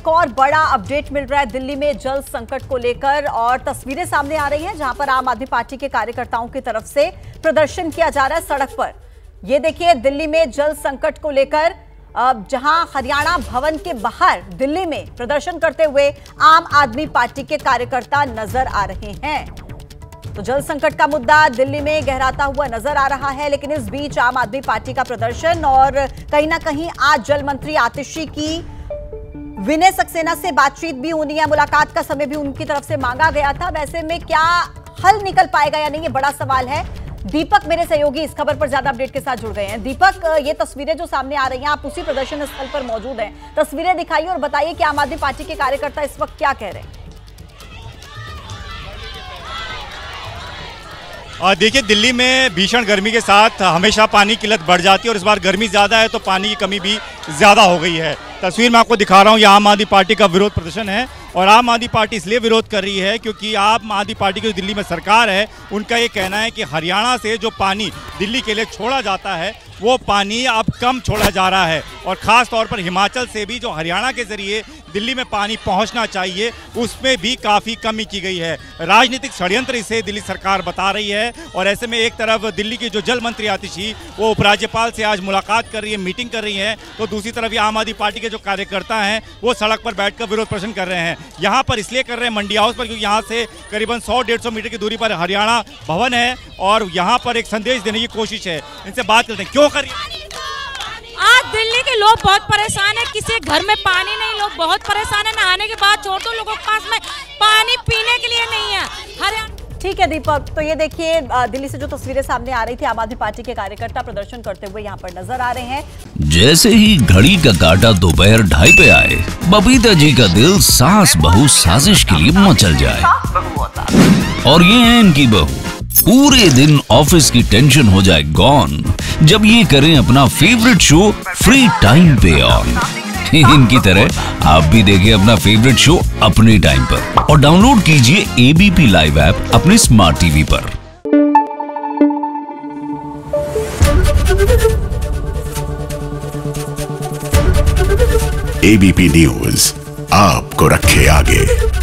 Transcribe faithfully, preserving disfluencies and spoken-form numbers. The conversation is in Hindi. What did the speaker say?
एक और बड़ा अपडेट मिल रहा है दिल्ली में जल संकट को लेकर और तस्वीरें सामने आ रही हैं जहां पर आम आदमी पार्टी के कार्यकर्ताओं की तरफ से प्रदर्शन किया जा रहा है सड़क पर। ये देखिए दिल्ली में जल संकट को लेकर जहां हरियाणा भवन के बाहर दिल्ली में प्रदर्शन करते हुए आम आदमी पार्टी के कार्यकर्ता नजर आ रहे हैं। तो जल संकट का मुद्दा दिल्ली में गहराता हुआ नजर आ रहा है, लेकिन इस बीच आम आदमी पार्टी का प्रदर्शन और कहीं ना कहीं आज जल मंत्री आतिशी की विनय सक्सेना से बातचीत भी होनी है, मुलाकात का समय भी उनकी तरफ से मांगा गया था। वैसे में क्या हल निकल पाएगा या नहीं, ये बड़ा सवाल है। दीपक मेरे सहयोगी इस खबर पर ज्यादा अपडेट के साथ जुड़ गए हैं। दीपक, ये तस्वीरें जो सामने आ रही हैं, आप उसी प्रदर्शन स्थल पर मौजूद हैं, तस्वीरें दिखाइए और बताइए कि आम आदमी पार्टी के कार्यकर्ता इस वक्त क्या कह रहे हैं। देखिए, दिल्ली में भीषण गर्मी के साथ हमेशा पानी की किल्लत बढ़ जाती है और इस बार गर्मी ज़्यादा है तो पानी की कमी भी ज़्यादा हो गई है। तस्वीर में आपको दिखा रहा हूँ, ये आम आदमी पार्टी का विरोध प्रदर्शन है और आम आदमी पार्टी इसलिए विरोध कर रही है क्योंकि आम आदमी पार्टी की जो दिल्ली में सरकार है उनका ये कहना है कि हरियाणा से जो पानी दिल्ली के लिए छोड़ा जाता है वो पानी अब कम छोड़ा जा रहा है और ख़ास तौर पर हिमाचल से भी जो हरियाणा के ज़रिए दिल्ली में पानी पहुंचना चाहिए उसमें भी काफ़ी कमी की गई है। राजनीतिक षड्यंत्र इसे दिल्ली सरकार बता रही है और ऐसे में एक तरफ दिल्ली की जो जल मंत्री आतिशी वो उपराज्यपाल से आज मुलाकात कर रही है, मीटिंग कर रही है, तो दूसरी तरफ ये आम आदमी पार्टी के जो कार्यकर्ता हैं वो सड़क पर बैठकर विरोध प्रदर्शन कर रहे हैं। यहाँ पर इसलिए कर रहे हैं मंडी हाउस पर क्योंकि यहाँ से करीबन सौ डेढ़ सौ मीटर की दूरी पर हरियाणा भवन है और यहाँ पर एक संदेश देने की कोशिश है। इनसे बात करते हैं, क्यों कर रही है? आज दिल्ली के लोग बहुत परेशान है, किसी घर में पानी नहीं, लोग बहुत परेशान है। नहाने के बाद छोड़ दो, लोगों के पास में पानी पीने के लिए नहीं है। हरियाणा ठीक है दीपक, तो ये देखिए दिल्ली से जो तस्वीरें सामने आ रही थी, आम आदमी पार्टी के कार्यकर्ता प्रदर्शन करते हुए यहाँ पर नजर आ रहे हैं। जैसे ही घड़ी का काटा दोपहर ढाई पे आए, बबीता जी का दिल सास बहू साजिश के लिए मचल जाए और ये है इनकी बहू, पूरे दिन ऑफिस की टेंशन हो जाए गॉन जब ये करें अपना फेवरेट शो फ्री टाइम पे ऑन। इनकी तरह आप भी देखिए अपना फेवरेट शो अपने टाइम पर और डाउनलोड कीजिए एबीपी लाइव ऐप अपने स्मार्ट टीवी पर। एबीपी न्यूज आपको रखे आगे।